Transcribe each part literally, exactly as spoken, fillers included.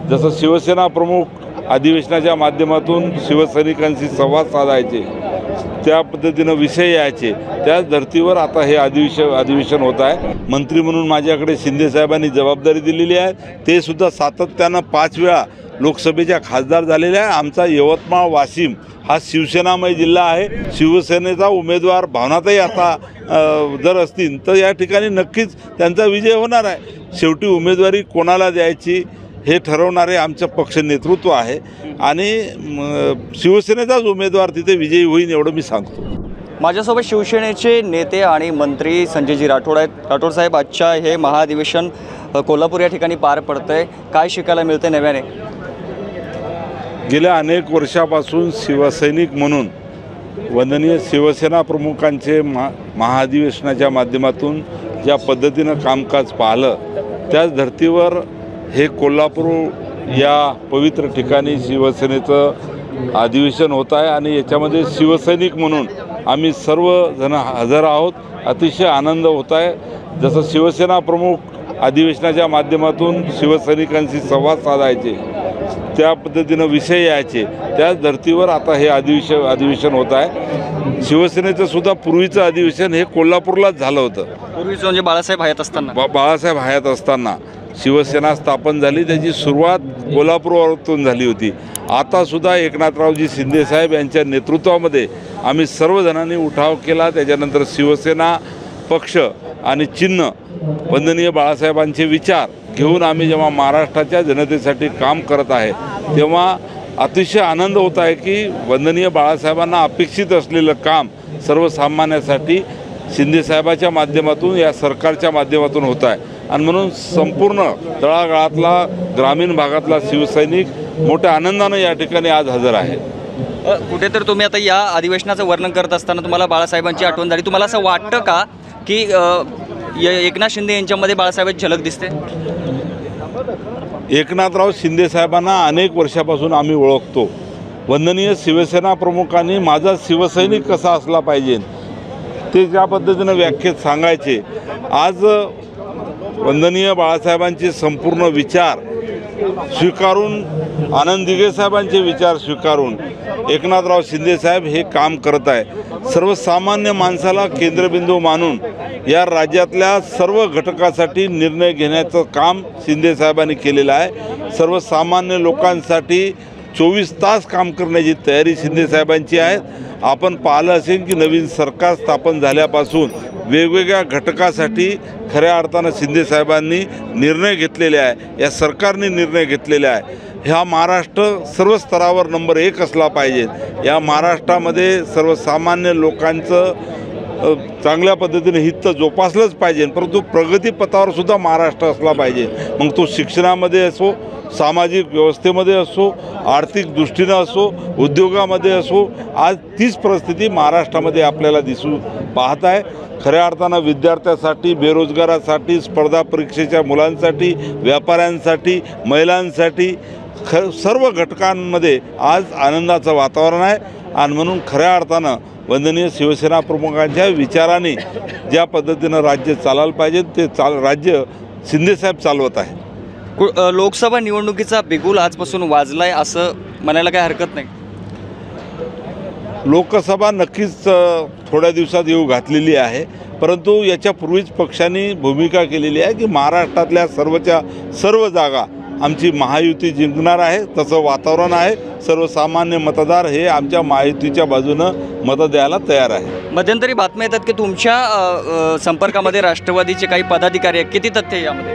जसं शिवसेना प्रमुख अधिवेशनाच्या माध्यमातून शिवसैनिकांशी संवाद साधायचे, त्या पद्धतीनं विषय यायचे, त्याच धर्तीवर आता हे अधिवेशन अधिवेशन होत आहे। मंत्री म्हणून माझ्याकडे शिंदे साहेबांनी जबाबदारी दिलेली आहे, ते सुद्धा सातत्यानं पाच वेळा लोकसभेच्या खासदार झालेले आहे। आमचा यवतमाळ वाशिम हा शिवसेनामय जिल्हा आहे। शिवसेनेचा उमेदवार भावनाताई आता जर असतील तर या ठिकाणी नक्कीच त्यांचा विजय होणार आहे। शेवटी उमेदवारी कोणाला द्यायची हे ठरवणारे आमचं पक्ष नेतृत्व आहे आणि शिवसेनेचाच उमेदवार तिथे विजयी होईल एवढं मी सांगतो। माझ्यासोबत शिवसेनेचे नेते आणि मंत्री संजयजी राठोड आहेत। राठोड साहेब, आजच्या हे महाधिवेशन कोल्हापूर या ठिकाणी पार पडतंय, काय शिकायला मिळते नव्याने? गेल्या अनेक वर्षापासून शिवसैनिक म्हणून वंदनीय शिवसेना प्रमुखांचे महा महाधिवेशनाच्या माध्यमातून ज्या पद्धतीनं कामकाज पाहिलं, त्याच धर्तीवर हे कोल्हापूर या पवित्र ठिकाणी शिवसेनेचं अधिवेशन होत आहे आणि याच्यामध्ये शिवसैनिक म्हणून आम्ही सर्वजण हजर आहोत। अतिशय आनंद होत आहे। जसं शिवसेना प्रमुख अधिवेशनाच्या माध्यमातून शिवसैनिकांशी संवाद साधायचे, त्या पद्धतीनं विषय यायचे, त्याच धर्तीवर आता हे अधिवेशन अधिवेशन होत आहे। शिवसेनेचं सुद्धा पूर्वीचं अधिवेशन हे कोल्हापूरलाच झालं होतं। पूर्वीचं म्हणजे बाळासाहेब हयात असताना बा बाळासाहेब हयात असताना शिवसेना स्थापन झाली, त्याची सुरुवात कोल्हापूरवरून झाली होती। आता सुद्धा एकनाथरावजी शिंदे साहेब यांच्या नेतृत्वामध्ये आम्ही सर्वजणांनी उठाव केला। त्याच्यानंतर शिवसेना पक्ष आणि चिन्ह वंदनीय बाळासाहेबांचे विचार घेऊन आम्ही जेव्हा महाराष्ट्राच्या जनतेसाठी काम करत आहे, तेव्हा अतिशय आनंद होत आहे की वंदनीय बाळासाहेबांना अपेक्षित असलेलं काम सर्वसामान्यांसाठी शिंदेसाहेबाच्या माध्यमातून, या सरकारच्या माध्यमातून होत आहे। आणि म्हणून संपूर्ण तळागाळातला ग्रामीण भागातला शिवसैनिक मोठ्या आनंदानं या ठिकाणी आज हजर आहे। कुठेतरी तुम्ही आता या अधिवेशनाचं वर्णन करत असताना तुम्हाला बाळासाहेबांची आठवण झाली, तुम्हाला असं वाटतं का की एकनाथ शिंदे यांच्यामध्ये बाळासाहेबांची झलक दिसते? एकनाथराव शिंदे साहेबांना अनेक वर्षापासून आम्ही ओळखतो। वंदनीय शिवसेना प्रमुखांनी माझा शिवसैनिक कसा असला पाहिजे ते ज्या पद्धतीनं व्याख्येत सांगायचे, आज वंदनीय बाळासाहेबांचे संपूर्ण विचार स्वीकारून, आनंद दिघे साहेबांचे विचार स्वीकारून एकनाथराव शिंदे साहेब हे काम करत आहे। सर्वसामान्य माणसाला केंद्रबिंदू मानून या राज्यातल्या सर्व घटकासाठी निर्णय घेण्याचं काम शिंदे साहेबांनी केलेलं आहे। सर्वसामान्य लोकांसाठी चोवीस तास काम करण्याची तयारी शिंदे साहेबांची आहे। आपण पाहिलं असेल की नवीन सरकार स्थापन झाल्यापासून वेगवेगळ्या घटकासाठी खऱ्या अर्थानं शिंदे साहेबांनी निर्णय घेतलेले आहे, या सरकारने निर्णय घेतलेले आहे। ह्या महाराष्ट्र सर्व स्तरावर नंबर एक असला पाहिजे। या महाराष्ट्रामध्ये सर्वसामान्य लोकांचं चांगल्या पद्धतीने हित जोपासलंच पाहिजे, परंतु प्रगतीपथावर सुद्धा महाराष्ट्र असला पाहिजे। मग तो शिक्षणामध्ये असो, सामाजिक व्यवस्थेमध्ये असो, आर्थिक दृष्टीनं असो, उद्योगामध्ये असो, आज तीच परिस्थिती महाराष्ट्रामध्ये आपल्याला दिसू पाहत आहे। खऱ्या अर्थानं विद्यार्थ्यांसाठी, बेरोजगारासाठी, स्पर्धा परीक्षेच्या मुलांसाठी, व्यापाऱ्यांसाठी, महिलांसाठी, ख सर्व घटकांमध्ये आज आनंदाचं वातावरण आहे। आणि म्हणून खऱ्या अर्थानं वंदनीय शिवसेना प्रमुखांच्या विचाराने ज्या पद्धतीनं राज्य चालायला पाहिजे ते चाल राज्य शिंदेसाहेब चालवत आहे। लोकसभा निवडणुकीचा बिगुल आजपासून वाजलाय असं म्हणायला काही हरकत नाही। लोकसभा नक्कीच थोड्या दिवसात येऊ घातलेली आहे, परंतु याच्यापूर्वीच पक्षांनी भूमिका केलेली आहे की महाराष्ट्रातल्या सर्वच्या सर्व जागा आमची महायुती जिंकणार आहे। तसं वातावरण आहे। सर्वसामान्य मतदार हे आमच्या महायुतीच्या बाजूनं मतं द्यायला तयार आहे। मध्यंतरी बातम्या येतात की तुमच्या संपर्कामध्ये राष्ट्रवादीचे काही पदाधिकारी आहेत, किती तथ्य यामध्ये?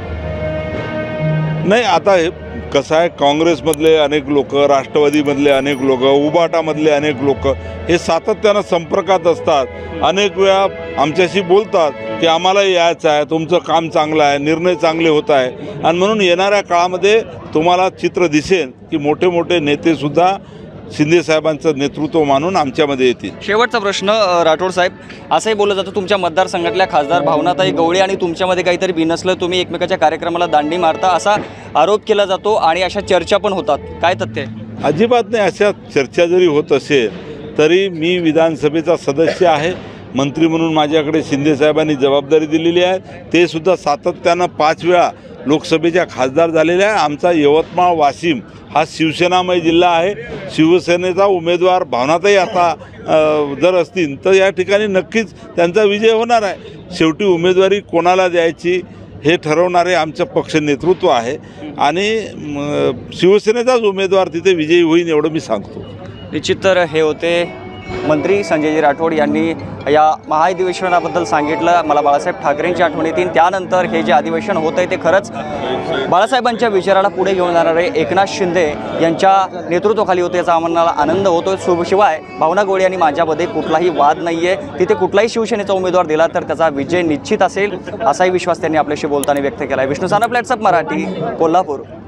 नाही, आता हे कसं आहे, काँग्रेसमधले अनेक लोक, राष्ट्रवादीमधले अनेक लोक, उबाटामधले अनेक लोक हे सातत्यानं संपर्कात असतात। अनेक वेळा आमच्याशी बोलतात की आम्हाला यायचं आहे, तुमचं काम चांगलं आहे, निर्णय चांगले होत आहे। आणि म्हणून येणाऱ्या काळामध्ये तुम्हाला चित्र दिसेल की मोठे मोठे नेतेसुद्धा शिंदे साहेबांचं नेतृत्व मानून आमच्यामध्ये येतील। शेवटचा प्रश्न राठोड साहेब, असंही बोललं जातं तुमच्या मतदारसंघातल्या खासदार भावनाताई गवळी आणि तुमच्यामध्ये काहीतरी बिनसलं, तुम्ही एकमेकाच्या कार्यक्रमाला दांडी मारता असा आरोप केला जातो आणि अशा चर्चा पण होतात, काय तथ्य आहे? अजिबात नाही। अशा चर्चा जरी होत असेल तरी मी विधानसभेचा सदस्य आहे, मंत्री म्हणून माझ्याकडे शिंदेसाहेबांनी जबाबदारी दिलेली आहे. ते सुद्धा सातत्यानं पाच वेळा लोकसभेच्या खासदार झालेले आहे. आमचा यवतमाळ वाशिम हा शिवसेनामय जिल्हा आहे. शिवसेनेचा उमेदवार भावनाताई आता अ, जर असतील तर या ठिकाणी नक्कीच त्यांचा विजय होणार आहे. शेवटी उमेदवारी कोणाला द्यायची हे ठरवणारे आमचं पक्ष नेतृत्व आहे आणि म, शिवसेनेचाच उमेदवार तिथे विजयी होईल एवढं मी सांगतो. निश्चित तर हे होते मंत्री संजयजी राठोड यांनी या महाअधिवेशनाबद्दल सांगितलं. मला बाळासाहेब ठाकरेंची आठवण येतील. त्यानंतर हे जे अधिवेशन होतं आहे ते खरंच बाळासाहेबांच्या विचाराला पुढे घेऊन जाणारे एकनाथ शिंदे यांच्या नेतृत्वाखाली होते याचा आम्हाला आनंद होतो. सु शिवाय भावना गवळी आणि माझ्यामध्ये कुठलाही वाद नाही आहे. तिथे कुठलाही शिवसेनेचा उमेदवार दिला तर त्याचा विजय निश्चित असेल असाही विश्वास त्यांनी आपल्याशी बोलताना व्यक्त केला आहे. विष्णू साना, प्लॅट्सअप मराठी, कोल्हापूर.